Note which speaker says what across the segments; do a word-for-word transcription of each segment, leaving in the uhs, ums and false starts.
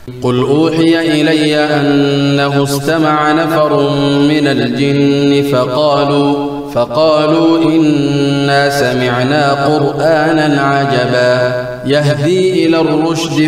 Speaker 1: قل أوحي إلي أنه استمع نفر من الجن فقالوا فقالوا إنا سمعنا قرآنا عجبا يهدي إلى الرشد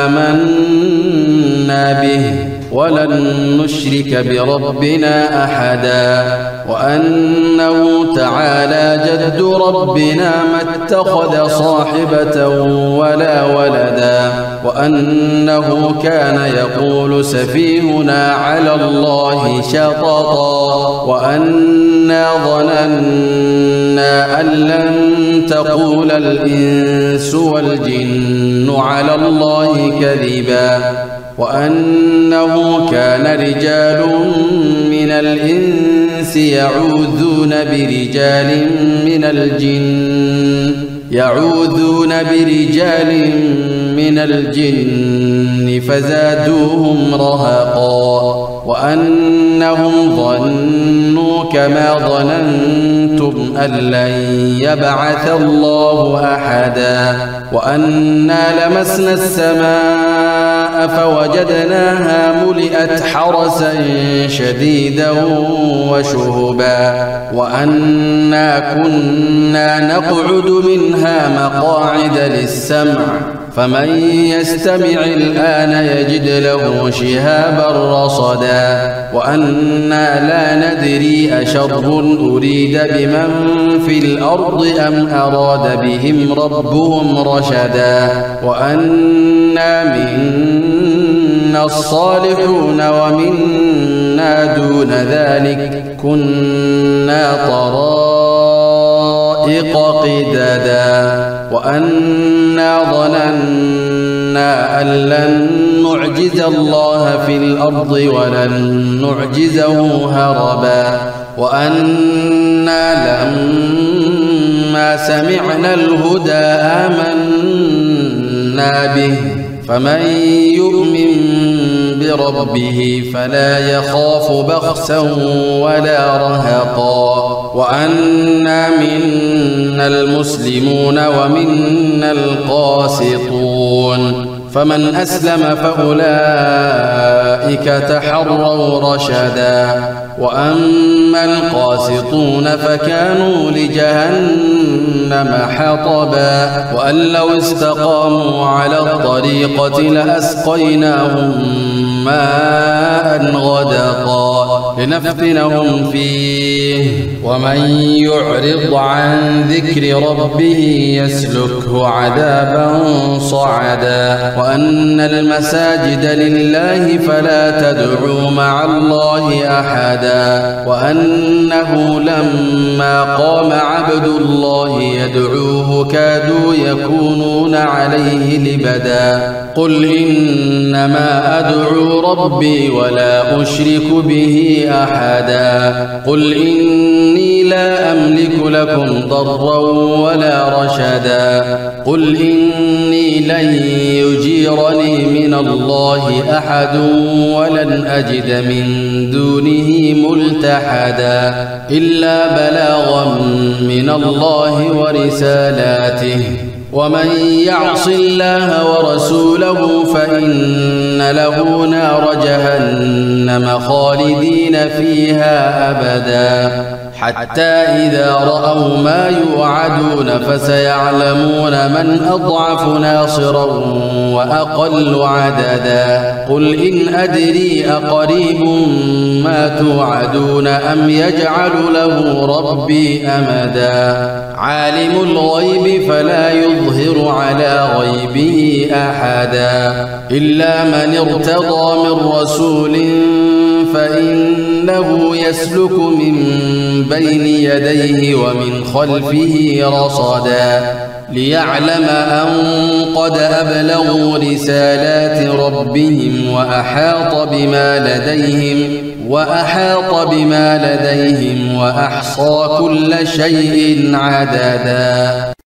Speaker 1: فآمنا به ولن نشرك بربنا أحدا وأنه تعالى جد ربنا ما اتخذ صاحبة ولا ولدا وأنه كان يقول سفيهنا على الله شططا وأنا ظننا أن لن تقول الإنس والجن على الله كذبا وأنه كان رجال من الإنس يعوذون برجال من الجن يعوذون برجال من الجن فزادوهم رهقا وأنهم ظنوا كما ظننتم أن لن يبعث الله أحدا وأنا لمسنا السماء فوجدناها ملئت حرسا شديدا وشهبا وأنا كنا نقعد منها مقاعد للسمع فمن يستمع الآن يجد له شهابا رصدا وأنا لا ندري أشر أريد بمن في الأرض أم أراد بهم ربهم رشدا وأنا منا الصالحون ومنا دون ذلك كنا طرائق قددا وأنا ظننا أن لن نعجز الله في الأرض ولن نعجزه هربا وأنا لما سمعنا الهدى آمنا به فمن يؤمن بربه فلا يخاف بخسا ولا رهقا وأنا منا المسلمون ومنا القاسطون فمن أسلم فأولئك تحروا رشدا وأما القاسطون فكانوا لجهنم حطبا وأن لو استقاموا على الطريقة لأسقيناهم ماء غدقا لنفتنهم فيه ومن يعرض عن ذكر ربه يسلكه عذابا صعدا وأن المساجد لله فلا تدعوا مع الله أحدا وأنه لما قام عبد الله يدعوه كادوا يكونون عليه لبدا قل إنما أدعو ربي ولا أشرك به أحدا قل إني لا أملك لكم ضرا ولا رشدا قل إني لن يجيرني من الله أحد ولن أجد من دونه ملتحدا إلا بلاغا من الله ورسالاته ومن يعص الله ورسوله فإن له نار جهنم خالدين فيها أبدا حتى إذا رأوا ما يوعدون فسيعلمون من أضعف ناصرا وأقل عددا قل إن أدري أقريب ما توعدون أم يجعل له ربي أمدا عالم الغيب فلا يظهر على غيبه أحدا إلا من ارتضى من رسول فإنه يسلك من بين يديه ومن خلفه رصدا ليعلم أن قد أبلغوا رسالات ربهم وأحاط بما لديهم وأحاط بما لديهم وأحصى كل شيء عددا.